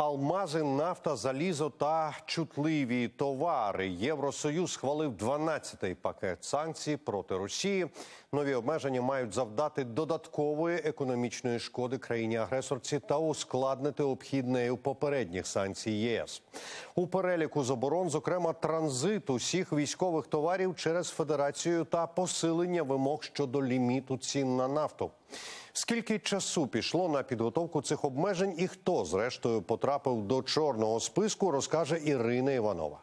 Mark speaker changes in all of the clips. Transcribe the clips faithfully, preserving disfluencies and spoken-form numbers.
Speaker 1: Алмази, нафта, залізо та чутливі товари. Євросоюз схвалив дванадцятий пакет санкцій проти Росії. Нові обмеження мають завдати додаткової економічної шкоди країні-агресорці та ускладнити обхід нею попередніх санкцій ЄС. У переліку заборон, зокрема, транзит усіх військових товарів через Федерацію та посилення вимог щодо ліміту цін на нафту. Скільки часу пішло на підготовку цих обмежень і хто, зрештою, потрапив до чорного списку, розкаже Ірина Іванова.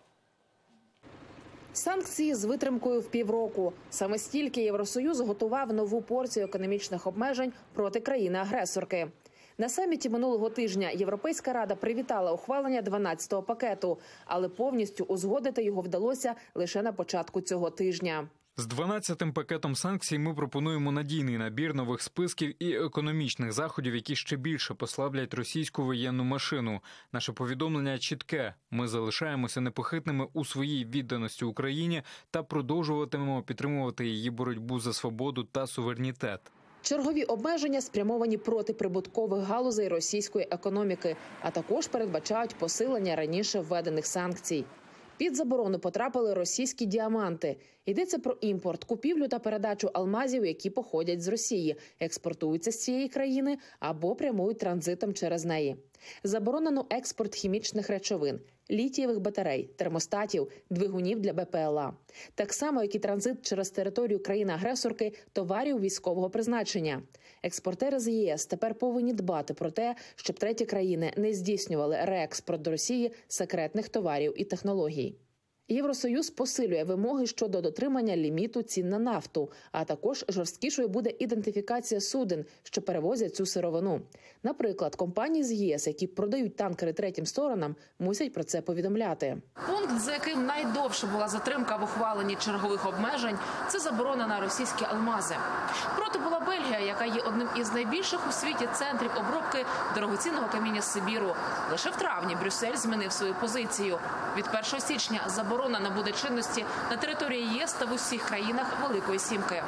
Speaker 2: Санкції з витримкою в півроку. Саме стільки Євросоюз готував нову порцію економічних обмежень проти країни-агресорки. На саміті минулого тижня Європейська Рада привітала ухвалення дванадцятого пакету, але повністю узгодити його вдалося лише на початку цього тижня.
Speaker 3: З дванадцятим пакетом санкцій ми пропонуємо надійний набір нових списків і економічних заходів, які ще більше послаблять російську воєнну машину. Наше повідомлення чітке. Ми залишаємося непохитними у своїй відданості Україні та продовжуватимемо підтримувати її боротьбу за свободу та суверенітет.
Speaker 2: Чергові обмеження спрямовані проти прибуткових галузей російської економіки, а також передбачають посилення раніше введених санкцій. Під заборону потрапили російські діаманти. Йдеться про імпорт, купівлю та передачу алмазів, які походять з Росії, експортуються з цієї країни або прямують транзитом через неї. Заборонено експорт хімічних речовин, літієвих батарей, термостатів, двигунів для БПЛА. Так само, як і транзит через територію країни-агресорки товарів військового призначення. Експортери з ЄС тепер повинні дбати про те, щоб треті країни не здійснювали реекспорт до Росії секретних товарів і технологій. Євросоюз посилює вимоги щодо дотримання ліміту цін на нафту, а також жорсткішою буде ідентифікація суден, що перевозять цю сировину. Наприклад, компанії з ЄС, які продають танкери третім сторонам, мусять про це повідомляти.
Speaker 4: Пункт, за яким найдовше була затримка в ухваленні чергових обмежень, це заборона на російські алмази. Проти була Бельгія, яка є одним із найбільших у світі центрів обробки дорогоцінного каміння з Сибіру. Лише в травні Брюссель змінив свою позицію. Від першого січня заборона Заборона набуде чинності на території ЄС та в усіх країнах Великої Сімки.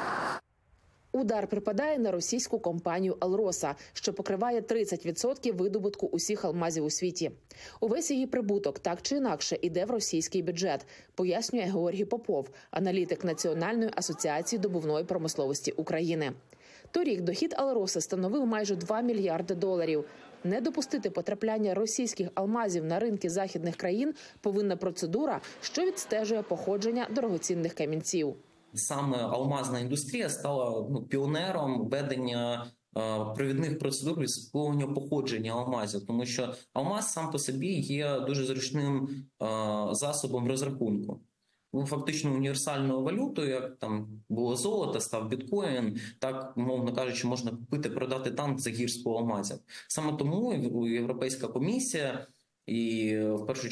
Speaker 2: Удар припадає на російську компанію «Алроса», що покриває тридцять відсотків видобутку усіх алмазів у світі. Увесь її прибуток так чи інакше іде в російський бюджет, пояснює Георгій Попов, аналітик Національної асоціації добувної промисловості України. Торік дохід «Алроса» становив майже два мільярди доларів. Не допустити потрапляння російських алмазів на ринки західних країн повинна процедура, що відстежує походження дорогоцінних камінців.
Speaker 5: Саме алмазна індустрія стала ну, піонером ведення е, провідних процедур відслідковування походження алмазів, тому що алмаз сам по собі є дуже зручним е, засобом розрахунку. Ну, фактично універсальною валютою, як там було золото, став біткоін, так, мовно кажучи, можна купити, продати танк за гірську алмазів. Саме тому Європейська комісія і, в першу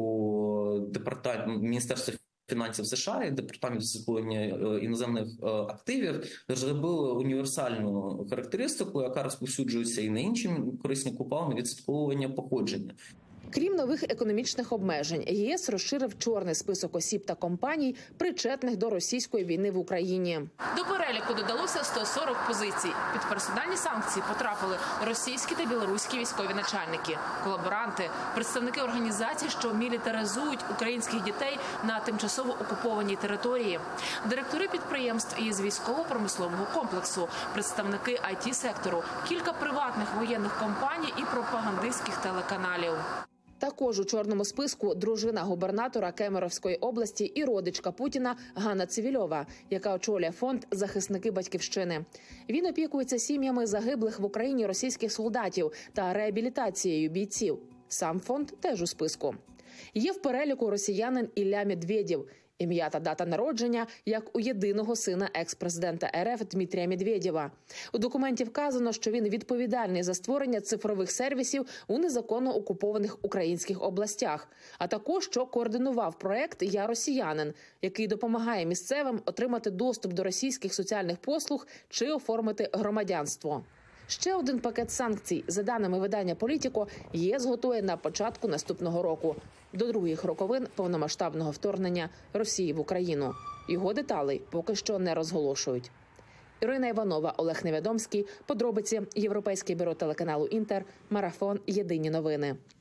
Speaker 5: чергу, департамент Міністерства фінансів США і департамент відслідковування іноземних активів розробили універсальну характеристику, яка розповсюджується і на інші корисні копалини відслідковування походження.
Speaker 2: Крім нових економічних обмежень, ЄС розширив чорний список осіб та компаній, причетних до російської війни в Україні.
Speaker 4: До переліку додалося сто сорок позицій. Під персональні санкції потрапили російські та білоруські військові начальники, колаборанти, представники організацій, що мілітаризують українських дітей на тимчасово окупованій території, директори підприємств із військово-промислового комплексу, представники ай ті-сектору, кілька приватних воєнних компаній і пропагандистських телеканалів.
Speaker 2: Також у чорному списку дружина губернатора Кемеровської області і родичка Путіна Ганна Цивільова, яка очолює фонд «Захисники Батьківщини». Він опікується сім'ями загиблих в Україні російських солдатів та реабілітацією бійців. Сам фонд теж у списку. Є в переліку росіянин Ілля Медведєв. Ім'я та дата народження, як у єдиного сина екс-президента РФ Дмитрія Медведєва. У документі вказано, що він відповідальний за створення цифрових сервісів у незаконно окупованих українських областях, а також, що координував проект «Я росіянин», який допомагає місцевим отримати доступ до російських соціальних послуг чи оформити громадянство. Ще один пакет санкцій, за даними видання «Політіко», ЄС готує на початку наступного року, до других роковин повномасштабного вторгнення Росії в Україну. Його деталей поки що не розголошують. Ірина Іванова, Олег Невідомський. Подробиці. Європейське бюро телеканалу «Інтер». Марафон. Єдині новини.